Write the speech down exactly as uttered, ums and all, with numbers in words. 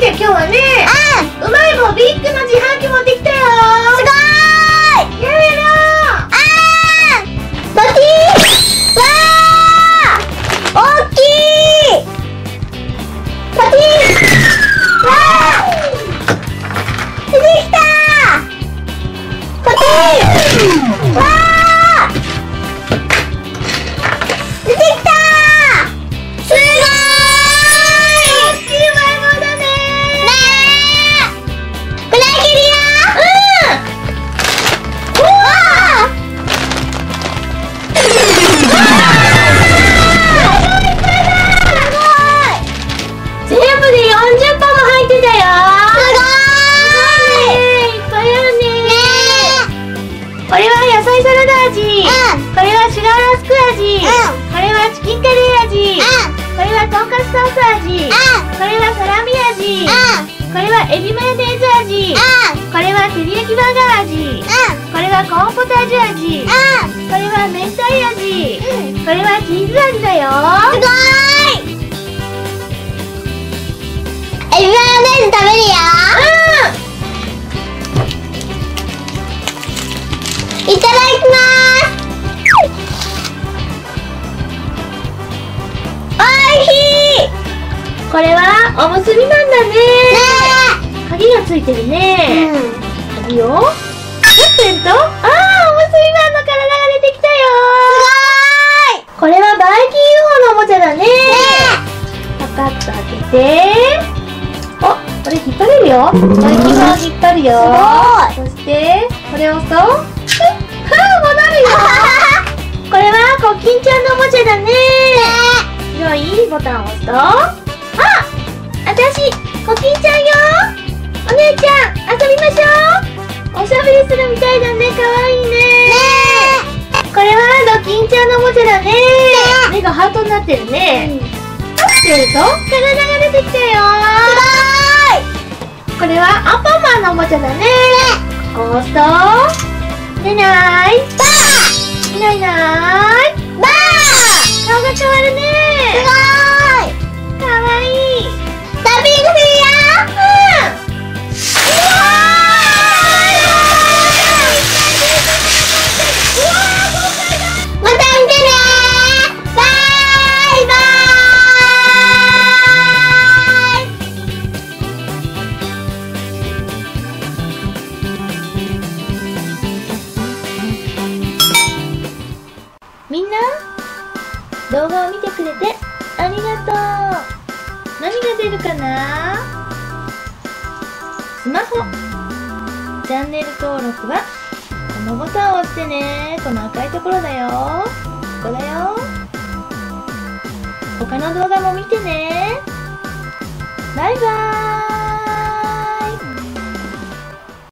で今日はね、うまい棒ビッグの自販機持ってきたよ。 すごーい。 やろうやろう。 あー、パティー。わー、大きい。パティー。わー、出てきた。パティー。わー、出てきた。すごーい。 大きいうまい棒だね。 ねえ、これあげるよ。うん。うわ全部でよんじゅっぽんも入ってたよ。いっぱいあるね。これは野菜サラダ味、これはシュガーラスク味、これはチキンカレー味、これはとんかつソース味、これはサラミ味、これはエビマヨネーズ味、これは照り焼きバーガー味、これはコーンポタージュ味、これは明太味、これはチーズ味だよ。 すごーい。エビマヨネーズ食べるよ。いただきます。おいしい。 これはおむすびなんだね。鍵がついてるね。鍵を持ってると、あー、おむすびマンの体が出てきたよ。 すごーい。 これはバイキン ユーフォー のおもちゃだね。パカッと開けて、お、これ引っ張れるよ。バイキンが引っ張るよ。そしてこれを押すと、ふっ、ふー、戻るよ。これはコキンちゃんのおもちゃだね。白いボタンを押すと、あ、あたしコキンちゃんよ。お姉ちゃん遊びましょう。おしゃべりするみたいだね。かわいいね。これはドキンちゃんのおもちゃだね。目がハートになってるね。つけると体が出てきたよ。これはアンパンマンのおもちゃだね。ここを押すと出ない、バー、いないいない、 バー。 顔が変わるね。 すごーい。 かわいい。 タッピングするよ。また見てね。バイバみんな動画を見てくれてありがとう。何が出るかな？スマホチャンネル登録はこのボタンを押してね。この赤いところだよ。ここだよ。他の動画も見てね。バイバイ。